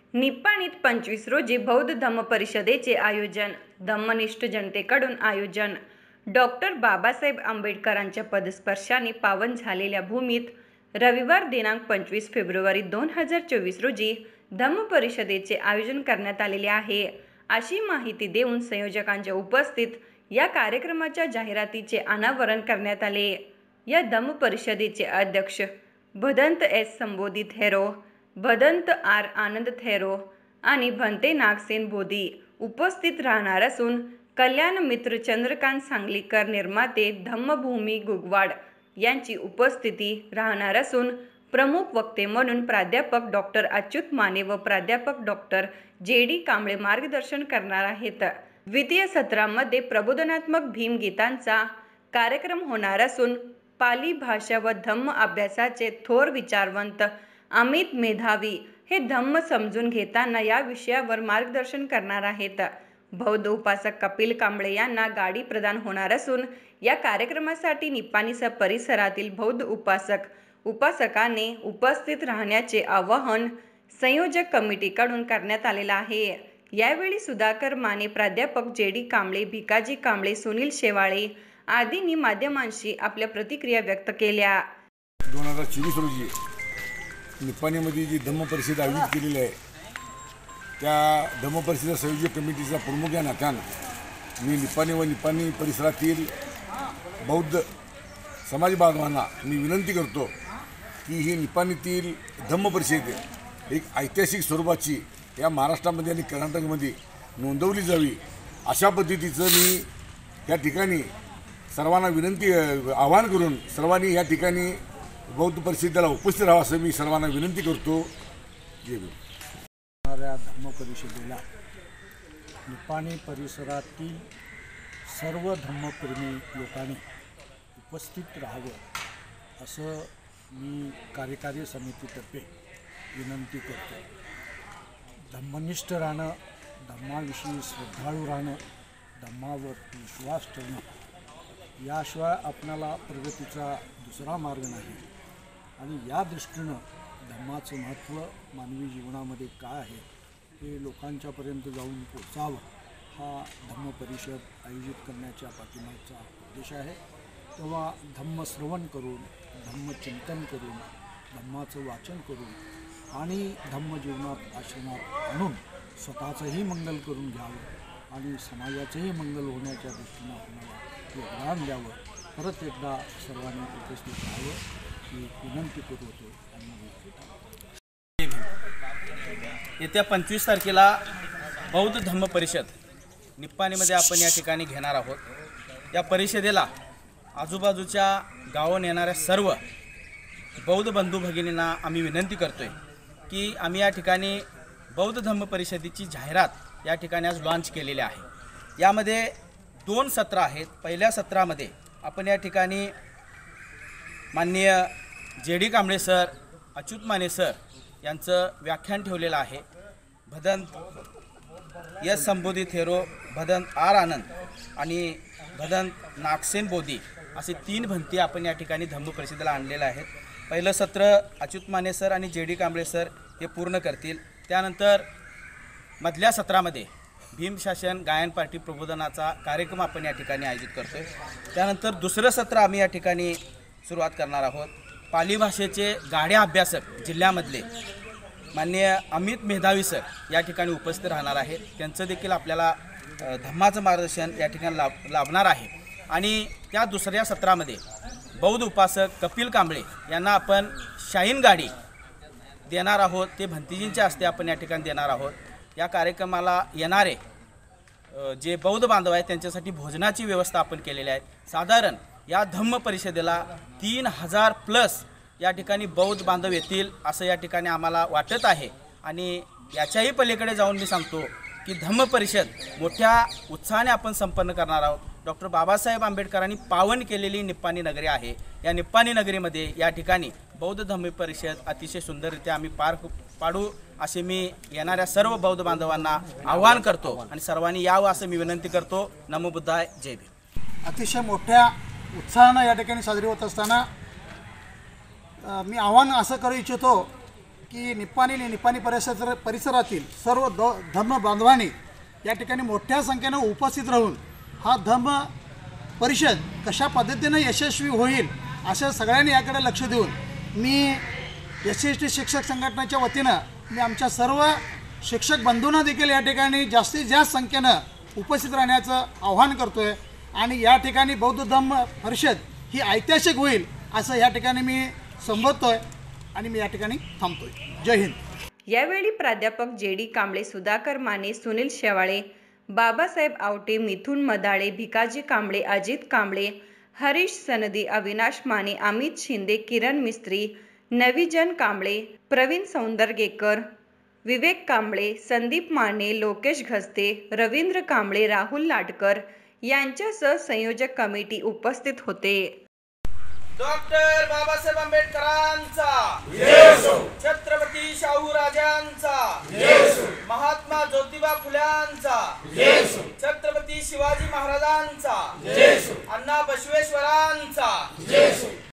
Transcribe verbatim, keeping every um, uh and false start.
निप्पाणीत पंचवीस रोजी बौद्ध धम्म परिषदेचे आयोजन. धम्मनिष्ठ जनतेकडून आयोजन. डॉक्टर बाबासाहेब आंबेडकरांच्या पदस्पर्शाने पावन झालेल्या भूमीत रविवार दिनांक पंचवीस फेब्रुवारी दोन हजार चोवीस रोजी धम्म परिषदेचे आयोजन करण्यात आलेले आहे, अशी माहिती देऊन संयोजकांच्या उपस्थित या कार्यक्रमाच्या जाहिरातीचे अनावरण करण्यात आले. या धम्म परिषदेचे अध्यक्ष भदंत एस संबोधी थेरो, भदंत आर आनंद थेरो आणि भंते नागसेन बोधी उपस्थित राहणार असून कल्याण मित्र चंद्रकांत सांगलीकर निर्माते धम्मभूमी गुगवाड यांची उपस्थिती राहणार असून प्रमुख वक्ते म्हणून प्राध्यापक डॉक्टर अच्युत माने व प्राध्यापक डॉक्टर जे डी कांबळे मार्गदर्शन करणार आहेत. द्वितीय सत्रामध्ये प्रबोधनात्मक भीमगीतांचा कार्यक्रम होणार असून पाली भाषा व धम्म अभ्यासाचे थोर विचारवंत अमित मेधावी हे धम्म समजून घेताना या विषयावर मार्गदर्शन करणार आहेत. बौद्ध उपासक कपिल कांबळे यांना गाडी प्रदान होणार असून या कार्यक्रमासाठी निप्पाणीसह परिसरातील बौद्ध उपासक उपासकाने उपस्थित राहण्याचे आवाहन संयोजक कमिटीकडून करण्यात आलेलं आहे. यावेळी सुधाकर माने, प्राध्यापक जे डी कांबळे, भिकाजी कांबळे, सुनील शेवाळे आदींनी माध्यमांशी आपल्या प्रतिक्रिया व्यक्त केल्या. दोन हजार चोवीस रोजी निप्पाणीमध्ये जी धम्म परिषद आयोजित केलेली आहे त्या धम्म परिषद संयोजक कमिटीचा प्रमुख या नात्यानं मी निप्पाणी व निप्पाणी परिसरातील बौद्ध समाज बांधवांना मी विनंती करतो की ही निप्पाणीतील धम्म परिषद एक ऐतिहासिक स्वरूपाची या महाराष्ट्रामध्ये आणि कर्नाटकमध्ये नोंदवली जावी, अशा पद्धतीचं मी या ठिकाणी सर्वांना विनंती आवाहन करून सर्वांनी या ठिकाणी बौद्ध परिषदेला उपस्थित राहावं असं मी सर्वांना विनंती करतो. जय भीम. धम्म परिषदेला निप्पाणी परिसरातील सर्व धम्मप्रेमी लोकांनी उपस्थित राहावं असं मी कार्यकारी समितीतर्फे विनंती करतो. धम्मनिष्ठ राहणं, धम्माविषयी श्रद्धाळू राहणं, धम्मावर विश्वास ठेवणं याशिवाय आपल्याला प्रगतीचा दुसरा मार्ग नाही. आणि या दृष्टीनं धम्माचं महत्त्व मानवी जीवनामध्ये काय आहे हे लोकांच्यापर्यंत जाऊन पोचावं हा धम्म परिषद आयोजित करण्याच्या पाठीमागचा उद्देश आहे. तेव्हा धम्मश्रवण करून, धम्मचिंतन करून, धम्माचं वाचन करून आणि धम्मजीवनात आचरणात आणून स्वतःचंही मंगल करून घ्यावं आणि समाजाचंही मंगल होण्याच्या दृष्टीनं आपल्याला योगदान द्यावं. परत एकदा सर्वांनी उपस्थित राहावं ही विनंती करत होतो. येत्या पंचवीस तारखेला बौद्ध धम्म परिषद निप्पाणीमध्ये आपण या ठिकाणी घेणार आहोत. या परिषदेला आजूबाजूच्या गावाहून येणाऱ्या सर्व बौद्ध बंधू भगिनींना आम्ही विनंती करतो आहे की आम्ही या ठिकाणी बौद्ध धम्म परिषदेची जाहिरात या ठिकाणी आज लॉन्च केलेली आहे. यामध्ये दोन सत्र आहेत. पहिल्या सत्रामध्ये आपण या ठिकाणी माननीय J D Kamble sir, Achyut Mane sir यांचं व्याख्यान ठेवलेलं आहे. भदंत एस संबोधी थेरो, भदंत आर आनंद आणि भदंत नागसेन बोधी असे तीन भंती आपण या ठिकाणी धम्म परिषदेला आणलेलं आहेत. पहिलं सत्र अच्युत माने सर आणि जे डी कांबळे सर हे पूर्ण करतील. त्यानंतर मधल्या सत्रामध्ये भीमशासन गायन पार्टी प्रबोधनाचा कार्यक्रम आपण या ठिकाणी आयोजित करतो आहे. त्यानंतर दुसरं सत्र आम्ही या ठिकाणी सुरुवात करणार आहोत. पाली भाषेचे गाड्या अभ्यासक जिल्ह्यामधले माननीय अमित मेधावी सर या ठिकाणी उपस्थित राहणार आहेत. त्यांचं देखील आपल्याला धम्माचं मार्गदर्शन या ठिकाणी लाभ लाभणार आहे. आणि त्या दुसऱ्या सत्रामध्ये बौद्ध उपासक कपिल कांबळे यांना आपण शाहीन गाडी देणार आहोत. ते भंतीजींच्या हस्ते आपण या ठिकाणी देणार आहोत. या कार्यक्रमाला येणारे जे बौद्ध बांधव आहेत त्यांच्यासाठी भोजनाची व्यवस्था आपण केलेली आहे. साधारण या धम्म परिषदेला तीन हजार प्लस या ठिकाणी बौद्ध बांधव येतील असं या ठिकाणी आम्हाला वाटत आहे. आणि याच्याही पलीकडे जाऊन मी सांगतो की धम्म परिषद मोठ्या उत्साहाने आपण संपन्न करणार आहोत. डॉक्टर बाबासाहेब आंबेडकरांनी पावन केलेली निप्पाणी नगरी आहे. या निप्पाणी नगरीमध्ये या ठिकाणी बौद्ध धम्म परिषद अतिशय सुंदररित्या आम्ही पार पाडू असे मी येणाऱ्या सर्व बौद्ध बांधवांना आवाहन करतो आणि सर्वांनी यावं असं मी विनंती करतो. नमो बुद्धाय. जय भीम. अतिशय मोठ्या उत्साहानं या ठिकाणी साजरी होत असताना मी आव्हान असं करू इच्छितो की निप्पाणी आणि निप्पाणी परिसर परिसरातील सर्व द धम्म बांधवांनी या ठिकाणी मोठ्या संख्येनं उपस्थित राहून हा धम्म परिषद कशा पद्धतीनं यशस्वी होईल असं सगळ्यांनी याकडे लक्ष देऊन मी एस सी एस टी शिक्षक संघटनेच्या वतीनं मी आमच्या सर्व शिक्षक बंधूंना देखील या ठिकाणी जास्तीत जास्त संख्येनं उपस्थित राहण्याचं आव्हान करतो आहे आणि या ठिकाणी बौद्ध धम्म परिषद ही ऐतिहासिक होईल असं या ठिकाणी मी संबोधतो आहे आणि मी या ठिकाणी थांबतो आहे. जय हिंद. यावेळी प्राध्यापक जे डी कांबळे, सुधाकर माने, सुनील शेवाळे, बाबासाहेब आवटे, मिथुन मदाळे, भिकाजी कांबळे, अजित कांबळे, हरीश सनदी, अविनाश माने, अमित शिंदे, किरण मिस्त्री, नवीजन कांबळे, प्रवीण सौंदरगेकर, विवेक कांबळे, संदीप माने, लोकेश घस्ते, रवींद्र कांबळे, राहुल लाटकर यांच्यासह संयोजक कमिटी उपस्थित होते. डॉक्टर बाबासाहेब आंबेडकरांचा, छत्रपती शाहू राजांचा, महात्मा ज्योतिबा फुल्यांचा, छत्रपती शिवाजी महाराजांचा, अण्णा बसवेश्वरांचा,